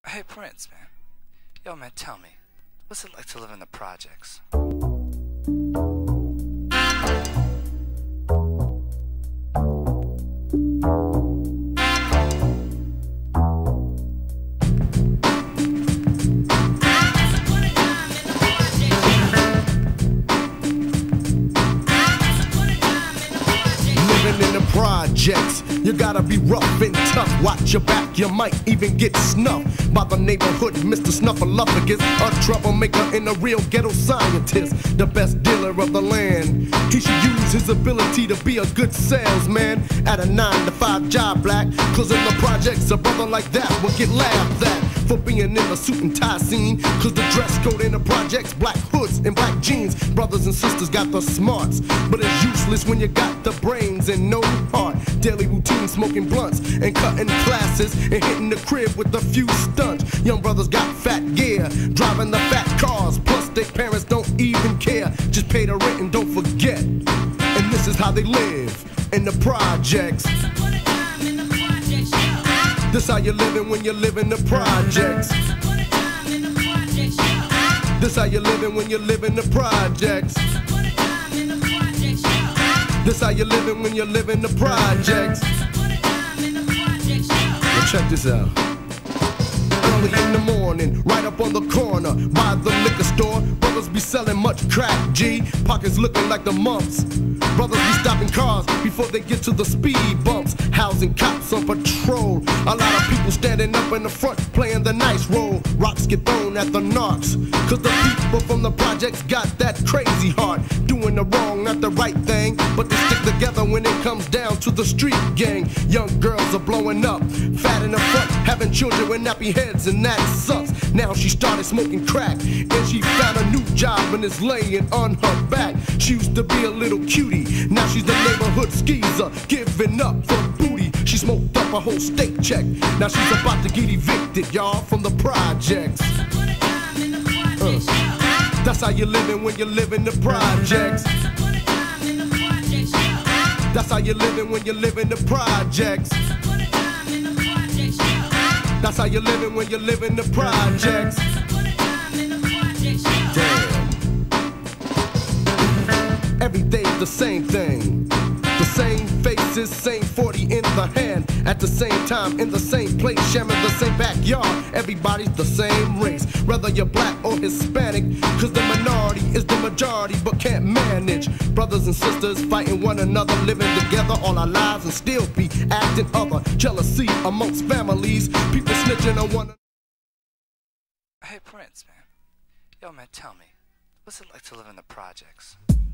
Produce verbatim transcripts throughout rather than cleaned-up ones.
Hey Prince, man. Yo man, tell me, what's it like to live in the projects? In the projects, you gotta be rough and tough. Watch your back, you might even get snuffed by the neighborhood Mister Snuffleupagus, a troublemaker and a real ghetto scientist, the best dealer of the land. He should use his ability to be a good salesman at a nine to five job, black. Cause in the projects, a brother like that will get laughed at for being in the suit and tie scene. Cause the dress code in the projects, black hoods and black jeans. Brothers and sisters got the smarts, but it's useless when you got the brains and no heart. Daily routine, smoking blunts and cutting classes and hitting the crib with a few stunts. Young brothers got fat gear, driving the fat cars, plus their parents don't even care. Just pay the rent and don't forget. And this is how they live in the projects. This how you living when you live in the projects. This how you living when you live in the projects. This how you living when you live in the projects. Well, check this out. Early in the morning, right up on the corner by the liquor store, brothers be selling much crack, G. Pockets looking like the mumps. Brothers be stopping cars before they get to the speed bumps. Housing cops on patrol. A lot of people standing up in the front playing the nice role. Rocks get thrown at the narcs, cause the people from the projects got that crazy heart. Doing the wrong, not the right thing, but they stick together when it comes down to the street gang. Young girls are blowing up, fat in the front, having children with nappy heads, and that sucks. Now she started smoking crack, and she found a new job and is laying on her back. She used to be a little cutie, now she's the neighborhood skeezer, giving up for booty. She smoked up a whole state check, now she's about to get evicted, y'all, from the projects. Uh, that's how you living when you live in the projects. That's how you living when you live in the projects. That's how you living when you live in the projects. Damn. Every day's the same thing. The same faces, same forty in the hand. At the same time, in the same place, sharing the same backyard. Everybody's the same race, whether you're black or Hispanic. Cause the minority is the majority but can't manage. Brothers and sisters fighting one another, living together all our lives and still be acting other. Jealousy amongst families, people snitching on one another. Hey Prince, man. Yo man, tell me, what's it like to live in the projects?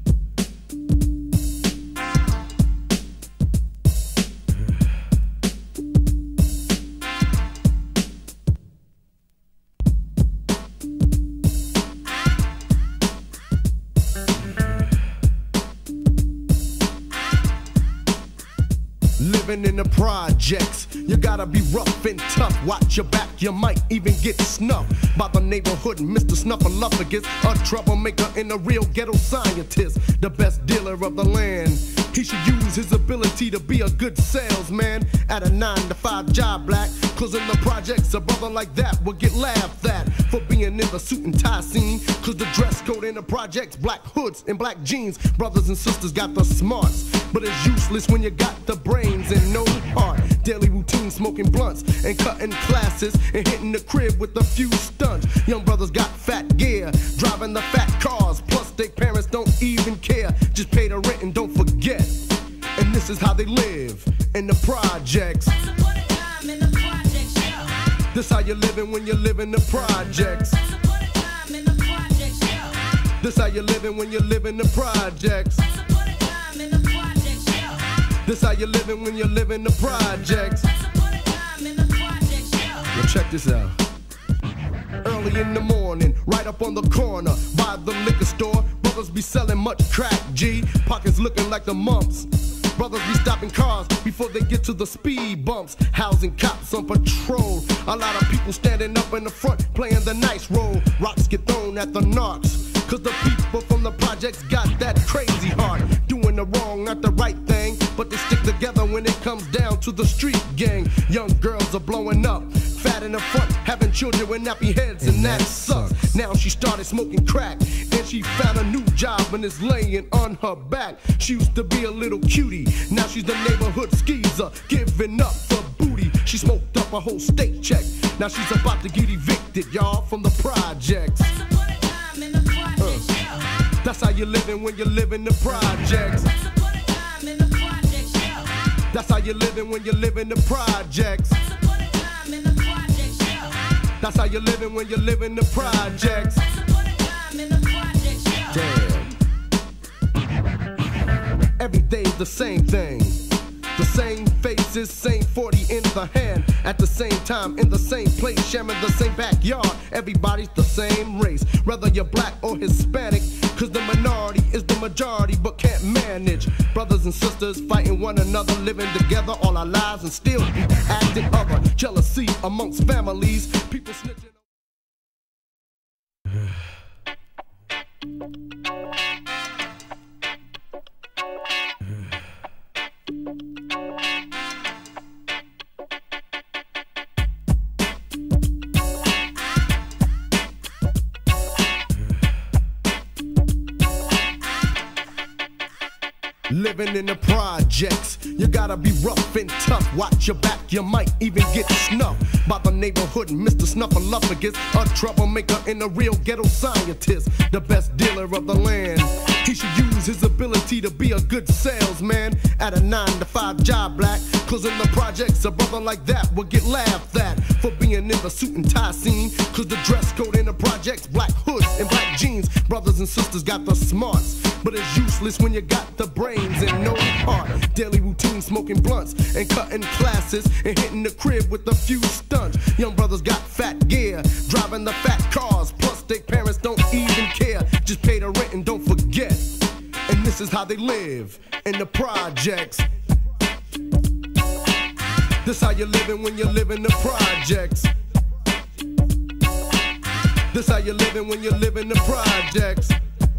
Living in the projects, you gotta be rough and tough. Watch your back, you might even get snuffed by the neighborhood Mister Snuffleupagus, a troublemaker and a real ghetto scientist, the best dealer of the land. He should use his ability to be a good salesman at a nine to five job, black. Cause in the projects, a brother like that will get laughed at for being in the suit and tie scene. Cause the dress code in the projects, black hoods and black jeans. Brothers and sisters got the smarts, but it's useless when you got the brains and no heart. Daily routine, smoking blunts and cutting classes and hitting the crib with a few stunts. Young brothers got fat gear, driving the fat cars, plus their parents don't even care. Just pay the rent and don't forget. And this is how they live in the projects. This how you living when you live in the projects. This how you living when you live in the projects. This how you living when you live in the projects. Well, check this out. Early in the morning, right up on the corner by the liquor store, brothers be selling much crack, G. Pockets looking like the mumps. Brothers be stopping cars before they get to the speed bumps. Housing cops on patrol. A lot of people standing up in the front playing the nice role. Rocks get thrown at the narcs, cause the people from the projects got that crazy heart. Doing the wrong, not the right thing, but they stick together when it comes down to the street gang. Young girls are blowing up, fat in the front, having children with nappy heads, and that sucks. Now she started smoking crack, and she found a new job and is laying on her back. She used to be a little cutie, now she's the neighborhood skeezer, giving up for booty. She smoked up a whole state check, now she's about to get evicted, y'all, from the projects. Uh, that's how you're living when you're living the projects. That's how you're living when you're living the projects. That's how you're living when you're living the projects. Damn. Every day's the same thing. The same faces, same forty in the hand. At the same time, in the same place, sharing the same backyard. Everybody's the same race, whether you're black or Hispanic. Cause the minority is the majority but can't manage. Brothers and sisters fighting one another, living together all our lives and still be acting other. Jealousy amongst families, people snitching. Living in the projects, you gotta be rough and tough. Watch your back, you might even get snuffed by the neighborhood Mister Snuffleupagus, a troublemaker and a real ghetto scientist, the best dealer of the land. He should use his ability to be a good salesman at a nine to five job, black. Cause in the projects, a brother like that will get laughed at for being in the suit and tie scene. Cause the dress code in the projects, black hoods and black jeans. Brothers and sisters got the smarts, but it's useless when you got the brains and no heart. Daily routine, smoking blunts and cutting classes and hitting the crib with a few stunts. Young brothers got fat gear, driving the fat cars, plus their parents don't even care. Just pay the rent and don't forget. And this is how they live in the projects. This how you're living when you're living the projects. This how you're living when you're living the projects.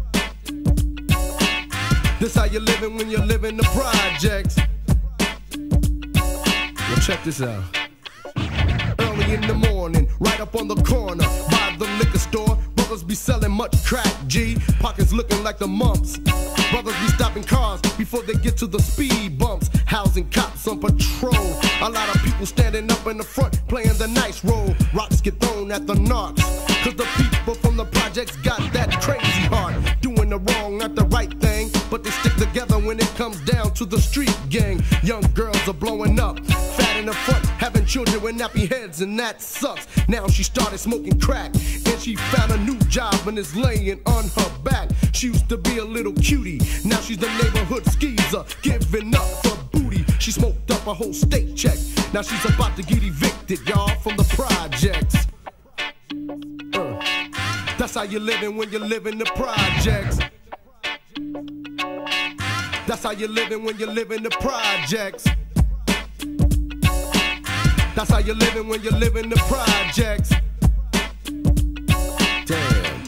This how you're living when you're living the projects. Well, check this out. Early in the morning, right up on the corner by the liquor store, brothers be selling much crack, G. Pockets looking like the mumps. Brothers be stopping cars before they get to the speed bumps. Housing cops on patrol. A lot of people standing up in the front playing the nice role. Rocks get thrown at the narcs, cause the people from the projects got that crazy heart. Doing the wrong, not the right thing, but they stick together when it comes down to the street gang. Young girls are blowing up, fat in the front, having children with nappy heads, and that sucks. Now she started smoking crack, and she found a new job and is laying on her back. She used to be a little cutie, now she's the neighborhood skeezer, giving up for booty. She smoked up a whole state check, now she's about to get evicted, y'all, from the projects. Uh, that's how you're living when you're living the projects. That's how you're living when you're living the projects. That's how you're living when you're living the projects. Damn.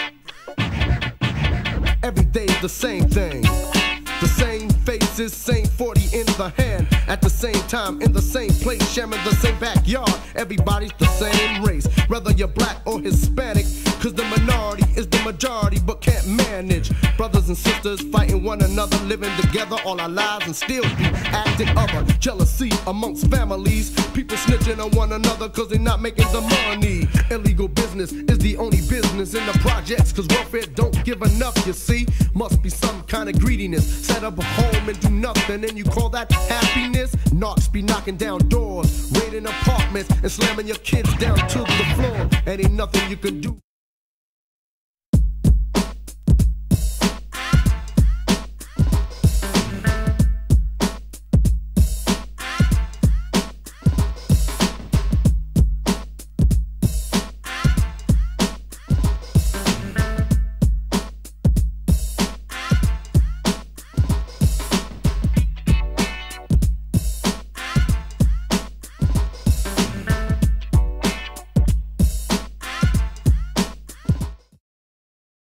Every day's the same thing. The same faces, same forty in the hand. At the same time, in the same place, sharing the same backyard. Everybody's the same race, whether you're black or Hispanic. Cause the minority is the majority but can't manage. Brothers and sisters fighting one another, living together all our lives and still be acting other. Jealousy amongst families, people snitching on one another cause they're not making the money. Illegal business is the only business in the projects, cause welfare don't give enough, you see. Must be some kind of greediness. Set up a home and do nothing, and you call that happiness? Narcs be knocking down doors, raiding apartments, and slamming your kids down to the floor. And ain't nothing you can do.